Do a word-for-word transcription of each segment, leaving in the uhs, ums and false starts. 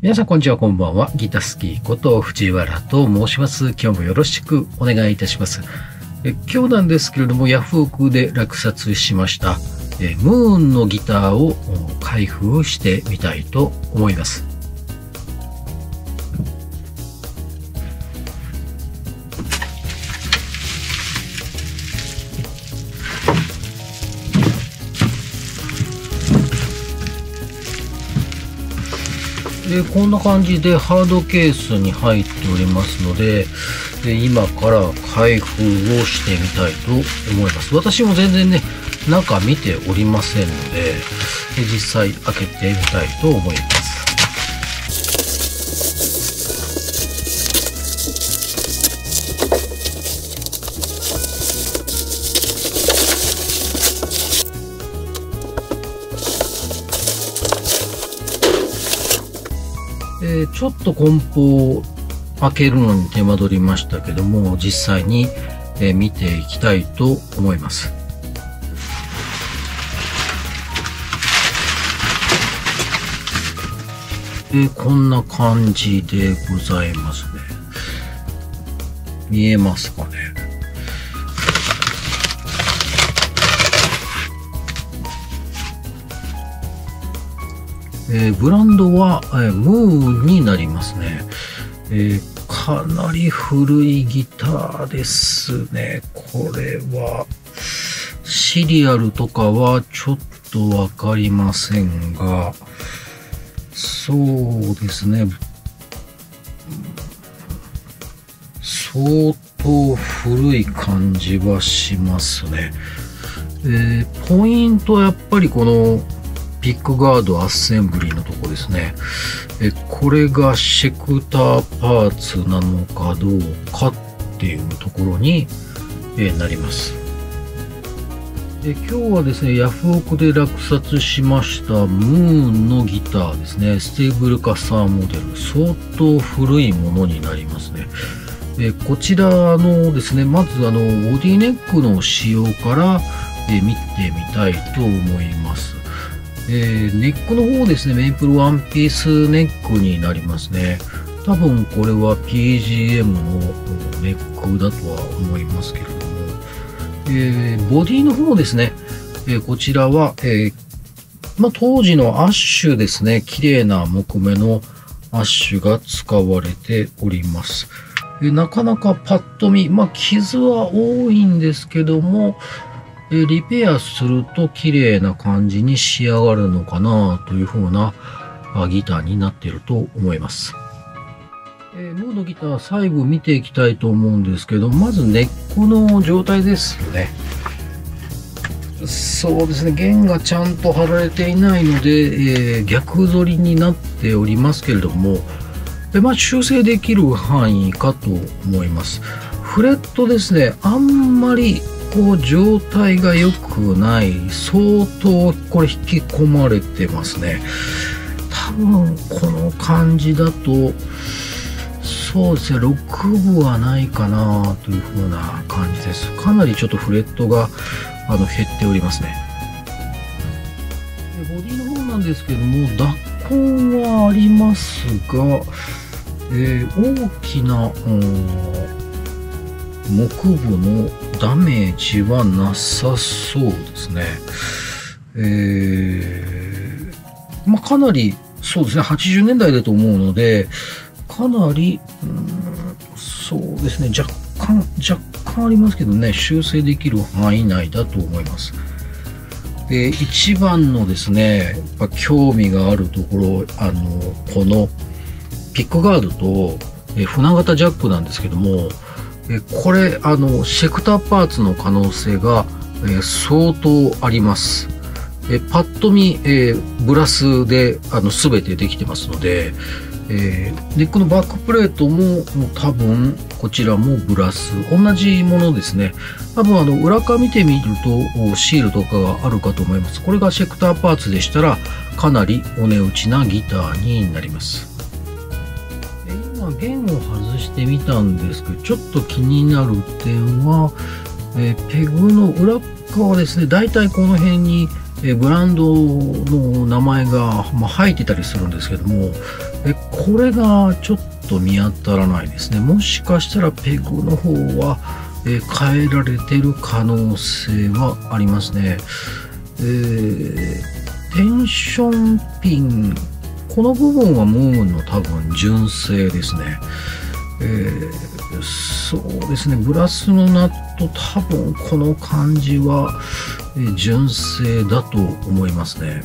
皆さんこんにちは、こんばんは。ギタースキーこと藤原と申します。今日もよろしくお願いいたします。え今日なんですけれども、ヤフオクで落札しましたえムーンのギターを開封してみたいと思います。でこんな感じでハードケースに入っておりますので、で今から開封をしてみたいと思います。私も全然ね中見ておりませんので、で実際開けてみたいと思います。えー、ちょっと梱包を開けるのに手間取りましたけども、実際に、えー、見ていきたいと思います。えー、こんな感じでございますね。見えますかね。えー、ブランドは、えー、ムーンになりますね、えー。かなり古いギターですね。これはシリアルとかはちょっとわかりませんが、そうですね。相当古い感じはしますね。えー、ポイントはやっぱりこのピックガードアッセンブリーのとこですね。えこれがシェクターパーツなのかどうかっていうところに、えなります。え今日はですね、ヤフオクで落札しましたムーンのギターですね。ステーブルカサーモデル。相当古いものになりますね。えこちらのですね、まずあのボディネックの仕様からえ見てみたいと思います。えー、ネックの方ですね、メイプルワンピースネックになりますね。多分これは ピージーエム のネックだとは思いますけれども、えー、ボディの方ですね、えー、こちらは、えーまあ、当時のアッシュですね、綺麗な木目のアッシュが使われております。えー、なかなかパッと見、まあ、傷は多いんですけども、リペアすると綺麗な感じに仕上がるのかなという風なギターになっていると思います。えー、ムーのギター細部見ていきたいと思うんですけど、まずネックの状態ですよね。そうですね、弦がちゃんと張られていないので、えー、逆反りになっておりますけれども、えまあ、修正できる範囲かと思います。フレットですね、あんまりこう状態が良くない。相当これ引き込まれてますね。多分この感じだとそうですね、ろくぶはないかなという風な感じです。かなりちょっとフレットがあの減っておりますね。でボディの方なんですけども、脱痕はありますが、えー、大きな、木部のダメージはなさそうですね。えー、まあ、かなり、そうですね、はちじゅうねんだいだと思うので、かなり、うん、そうですね、若干、若干ありますけどね、修正できる範囲内だと思います。で、一番のですね、やっぱ興味があるところ、あの、このピックガードと、え船型ジャックなんですけども、えこれあのシェクターパーツの可能性が、え相当あります。えパッと見、えー、ブラスであの全てできてますので、えー、ネックのバックプレートももう多分こちらもブラス同じものですね。多分あの裏側見てみるとシールとかがあるかと思います。これがシェクターパーツでしたらかなりお値打ちなギターになります。弦を外してみたんですけど、ちょっと気になる点は、えー、ペグの裏側ですね。だいたいこの辺に、 えブランドの名前が、まあ、入ってたりするんですけども、えこれがちょっと見当たらないですね。もしかしたらペグの方は、え変えられてる可能性はありますね。えー、テンションピン、この部分はムーンの多分純正ですね。えー、そうですね、ブラスのナット、多分この感じは、えー、純正だと思いますね。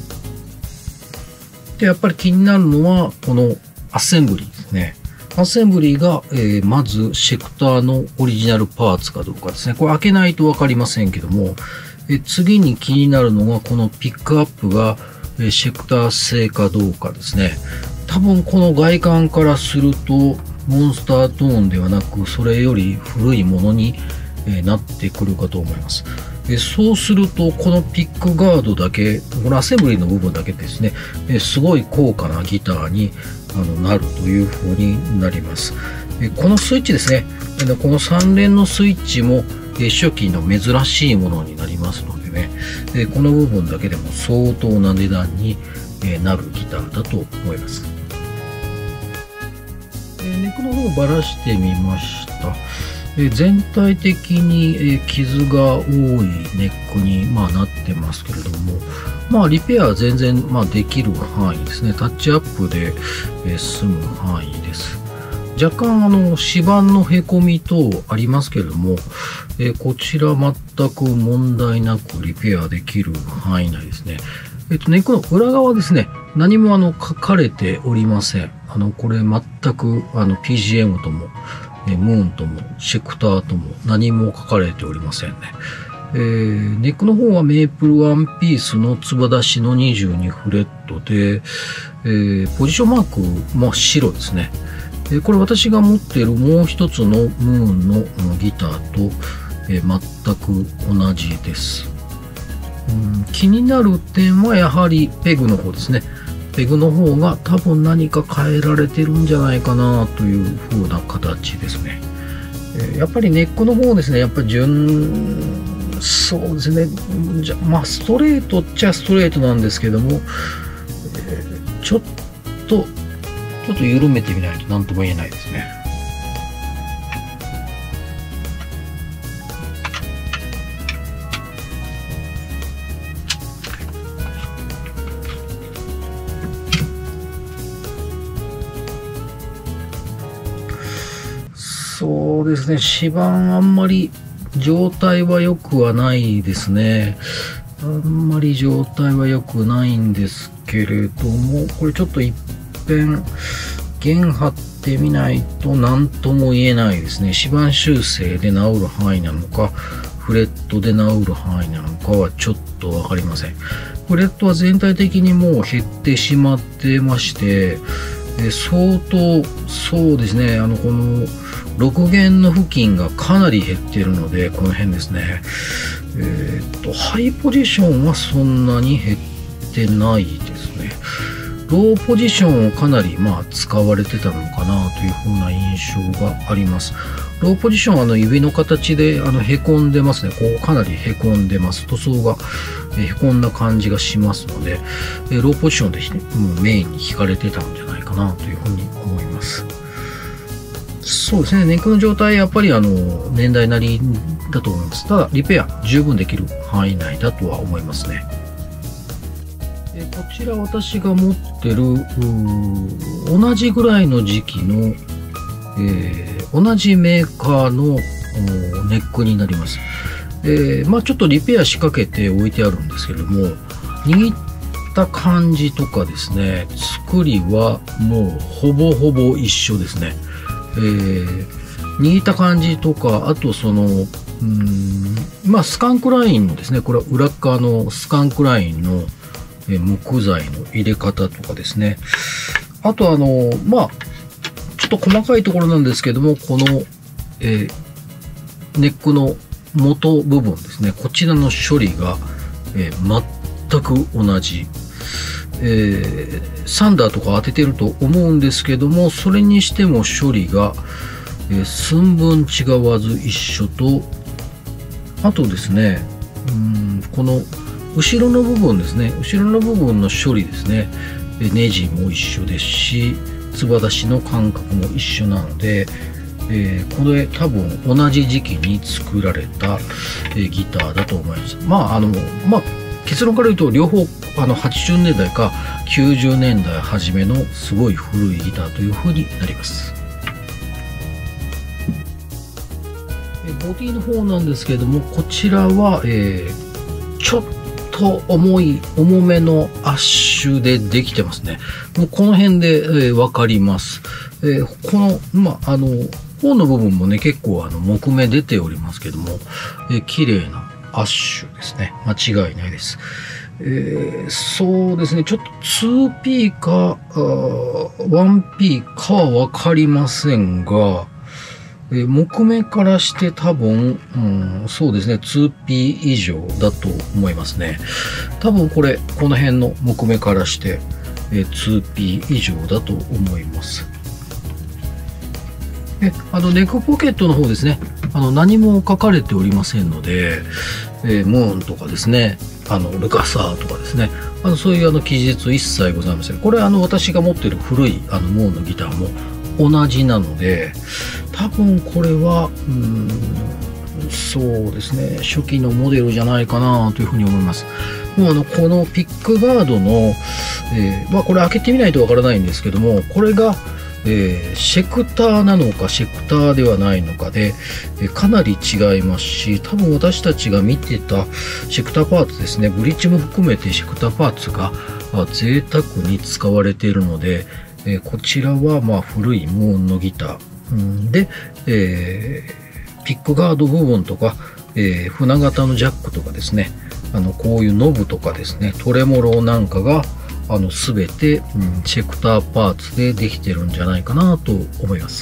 で、やっぱり気になるのは、このアッセンブリーですね。アッセンブリーが、えー、まずシェクターのオリジナルパーツかどうかですね。これ開けないとわかりませんけども、えー、次に気になるのが、このピックアップが、えー、シェクター製かどうかですね。多分この外観からすると、モンスタートーンではなく、それより古いものになってくるかと思います。そうすると、このピックガードだけ、このアセンブリーの部分だけですね、すごい高価なギターになるという風になります。このスイッチですね、このさん連のスイッチも初期の珍しいものになりますのでね、この部分だけでも相当な値段になるギターだと思います。ネックの方をばらしてみました。全体的に傷が多いネックにまあなってますけれども、まあリペアは全然まあできる範囲ですね。タッチアップで済む範囲です。若干あの指板のへこみ等ありますけれども、こちら全く問題なくリペアできる範囲内ですね。えっと、ネックの裏側ですね、何もあの書かれておりません。あの、これ全くあの ピージーエム とも、えムーンとも、シェクターとも何も書かれておりませんね。えー、ネックの方はメープルワンピースのつば出しのにじゅうにフレットで、えー、ポジションマークも白ですね。えー、これ私が持っているもう一つのムーンのギターと、えー、全く同じです。うん、気になる点はやはりペグの方ですね。ペグの方が多分何か変えられてるんじゃないかなという風な形ですね。えー、やっぱりネックの方ですね。やっぱり純、そうですね。じゃまあストレートっちゃストレートなんですけども、えー、ちょっと、ちょっと緩めてみないと何とも言えないですね。そうですね、指板あんまり状態は良くはないですね。あんまり状態は良くないんですけれども、これちょっと一遍弦張ってみないと何とも言えないですね。指板修正で治る範囲なのか、フレットで治る範囲なのかはちょっとわかりません。フレットは全体的にもう減ってしまってまして、相当そうですね、あのこのろく弦の付近がかなり減っているので、この辺ですね。えー、っと、ハイポジションはそんなに減ってないですね。ローポジションをかなりまあ使われてたのかなというふうな印象があります。ローポジションはあの指の形であのへこんでますね。こうかなりへこんでます。塗装がへこんだ感じがしますので、ローポジションでもうメインに引かれてたんじゃないかなというふうに思います。そうですね、ネックの状態、やっぱりあの年代なりだと思います。ただ、リペア、十分できる範囲内だとは思いますね。えこちら、私が持ってる、同じぐらいの時期の、えー、同じメーカーのネックになります。えー、まあ、ちょっとリペア仕掛けて置いてあるんですけれども、握った感じとかですね、作りはもうほぼほぼ一緒ですね。えー、握った感じとか、あとその、うーん、まあ、スカンクラインですね。これは裏側のスカンクラインの、えー、木材の入れ方とかですね。あとあの、まあ、ちょっと細かいところなんですけども、この、えー、ネックの元部分ですね。こちらの処理が、えー、全く同じ。えー、サンダーとか当ててると思うんですけども、それにしても処理が、えー、寸分違わず一緒と、あとですね、うんこの後ろの部分ですね、後ろの部分の処理ですね、ネジも一緒ですし、つば出しの間隔も一緒なので、えー、これ多分同じ時期に作られた、えー、ギターだと思います。まああのまあ結論から言うと両方あのはちじゅうねんだいかきゅうじゅうねんだい初めのすごい古いギターという風になります。ボディの方なんですけれども、こちらは、えー、ちょっと重い重めのアッシュでできてますね。もうこの辺で、えー、分かります。えー、このまああの方の部分もね結構あの木目出ておりますけども、えー、綺麗なアッシュですね。間違いないです。えー、そうですね。ちょっと ツーピー か ワンピー かはわかりませんが、えー、木目からして多分、うん、そうですね。ツーピー 以上だと思いますね。多分これ、この辺の木目からして、えー、ツーピー 以上だと思います。えあのネックポケットの方ですね、あの何も書かれておりませんので、えー、ムーンとかですね、あのルカサーとかですね、あのそういうあの記述一切ございません。これあの私が持っている古いあのムーンのギターも同じなので、多分これはうーんそうですね、初期のモデルじゃないかなというふうに思います。もうあのこのピックガードの、えー、まあこれ開けてみないとわからないんですけども、これがえー、シェクターなのかシェクターではないのかで、えー、かなり違いますし、多分私たちが見てたシェクターパーツですね、ブリッジも含めてシェクターパーツが贅沢に使われているので、えー、こちらはまあ古いムーンのギター、うん、で、えー、ピックガード部分とか、えー、船型のジャックとかですね、あのこういうノブとかですね、トレモロなんかがあの全て、うん、シェクターパーツでできてるんじゃないかなと思います。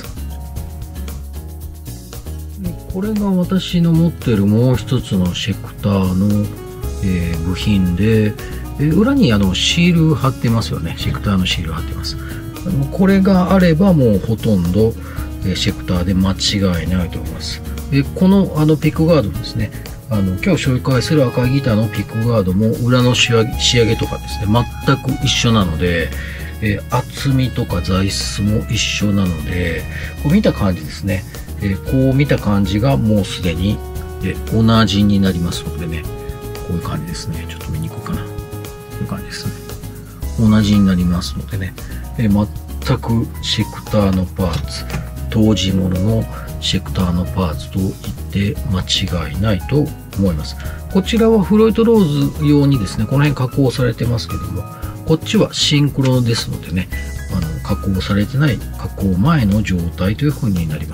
これが私の持ってるもう一つのシェクターの、えー、部品で、えー、裏にあのシール貼ってますよね。シェクターのシール貼ってます。あのこれがあればもうほとんど、えー、シェクターで間違いないと思います。でこのあのピックガードですね、あの今日紹介する赤いギターのピックガードも裏の仕上げ、仕上げとかですね全く一緒なので、えー、厚みとか材質も一緒なので、こう見た感じですね、えー、こう見た感じがもうすでに、えー、同じになりますのでね、こういう感じですね。ちょっと見にくいかな、こういう感じですね。同じになりますのでね、えー、全くシェクターのパーツ、当時物のシェクターのパーツと言って間違いないと思います。こちらはフロイトローズ用にですね、この辺加工されてますけども、こっちはシンクロですのでね、あの加工されてない加工前の状態という風になります。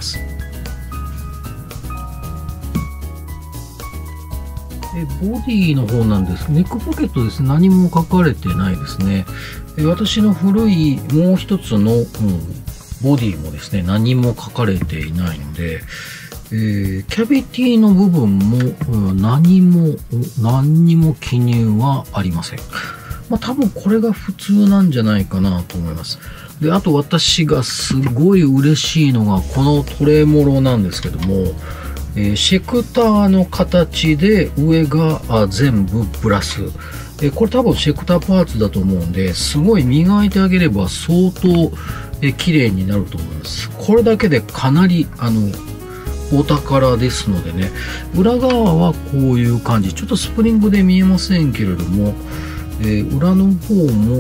えボディの方なんです。ネックポケットですね、何も書かれてないですね。え私の古いもう一つの、うんボディもですね、何も書かれていないので、えー、キャビティの部分も、うん、何も、何にも記入はありません。まあ多分これが普通なんじゃないかなと思います。で、あと私がすごい嬉しいのが、このトレモロなんですけども、えー、シェクターの形で上があ全部プラス。えー、これ多分シェクターパーツだと思うんで、すごい磨いてあげれば相当、え綺麗になると思います。これだけでかなりあのお宝ですのでね、裏側はこういう感じ、ちょっとスプリングで見えませんけれども、えー、裏の方も、うん、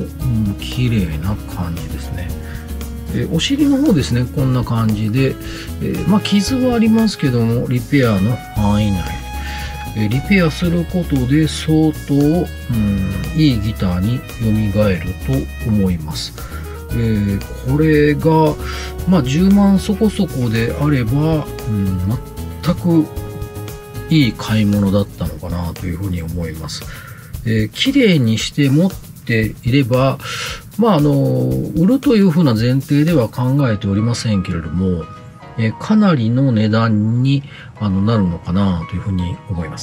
綺麗な感じですね。えー、お尻の方ですね、こんな感じで、えー、まあ傷はありますけどもリペアの範囲内、えー、リペアすることで相当、うん、いいギターに蘇ると思います。えー、これが、まあ、じゅうまんそこそこであれば、うん、全くいい買い物だったのかなというふうに思います。えー、綺麗にして持っていれば、まあ、あの、売るというふうな前提では考えておりませんけれども、えー、かなりの値段にあのなるのかなというふうに思います。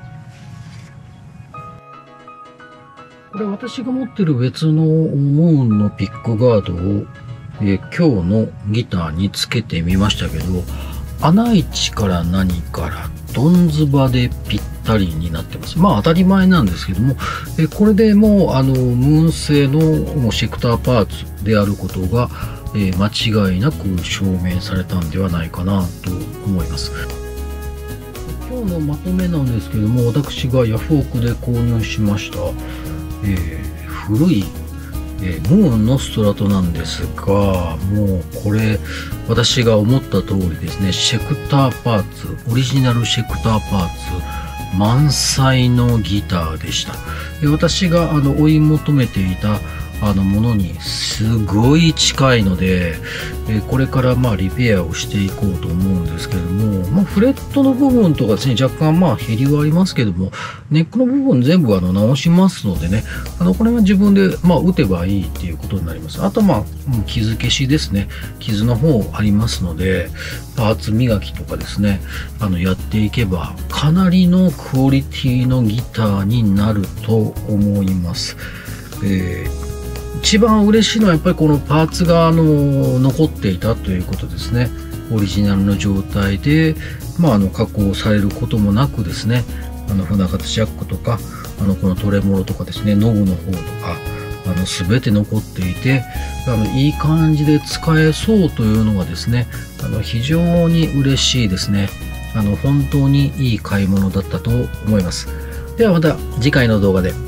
これ私が持ってる別のムーンのピックガードを、えー、今日のギターにつけてみましたけど、 穴位置から何からドンズバでぴったりになってます。まあ当たり前なんですけども、えこれでもうあのムーン製のシェクターパーツであることが、えー、間違いなく証明されたんではないかなと思います。今日のまとめなんですけども、私がヤフオクで購入しました、えー、古い、えー、ムーンのストラトなんですが、もうこれ私が思った通りですね、シェクターパーツ、オリジナルシェクターパーツ満載のギターでした。で私があの追い求めていたあのものにすごい近いので、えこれからまあリペアをしていこうと思うんですけども、まあ、フレットの部分とかですね、若干まあ減りはありますけども、ネックの部分全部あの直しますのでね、あのこれは自分でまあ打てばいいっていうことになります。あとまあ傷消しですね、傷の方ありますので、パーツ磨きとかですね、あのやっていけばかなりのクオリティのギターになると思います。えー一番嬉しいのはやっぱりこのパーツがあの残っていたということですね。オリジナルの状態で、まあ、あの加工されることもなくですね、あの船形ジャックとかあのこのトレモロとかですね、ノブの方とかあの全て残っていて、あのいい感じで使えそうというのがですね、あの非常に嬉しいですね。あの本当にいい買い物だったと思います。ではまた次回の動画で。